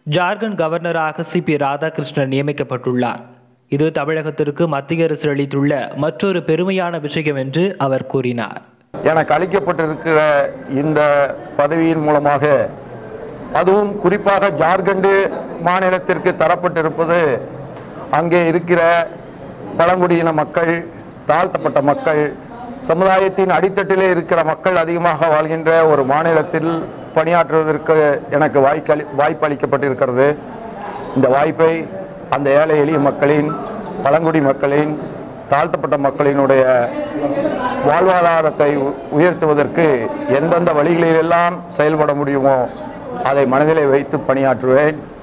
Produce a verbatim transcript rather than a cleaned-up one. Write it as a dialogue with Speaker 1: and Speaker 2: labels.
Speaker 1: ஜார்க்கண்ட் கவர்னராக C B Radhakrishnan நியமிக்கப்பட்டுள்ளார். இது தமிழகத்திற்கு மத்திய அரசு அளித்துள்ள மற்றொரு பெருமையான விஷயம் என்று அவர் கூறினார்.
Speaker 2: எனக்கு அளிக்கப்பட்டிருக்கிற இந்த பதவியின் மூலமாக, அதுவும் குறிப்பாக ஜார்க்கண்ட் மாநிலத்திற்கு தரப்பட்டிருப்பது, அங்கே இருக்கிற பழங்குடியின மக்கள், தாழ்த்தப்பட்ட மக்கள், சமுதாயத்தின் அடித்தட்டிலே இருக்கிற மக்கள் அதிகமாக வாழ்கின்ற ஒரு மாநிலத்தில் பணியாற்றுவதற்கு எனக்கு வாய்க்களி வாய்ப்பு அளிக்கப்பட்டிருக்கிறது. இந்த வாய்ப்பை அந்த ஏழை எளிய மக்களின், பழங்குடி மக்களின், தாழ்த்தப்பட்ட மக்களினுடைய வாழ்வாதாரத்தை உயர்த்துவதற்கு எந்தெந்த வழிகளிலெல்லாம் செயல்பட முடியுமோ அதை மனதிலே வைத்து பணியாற்றுவேன்.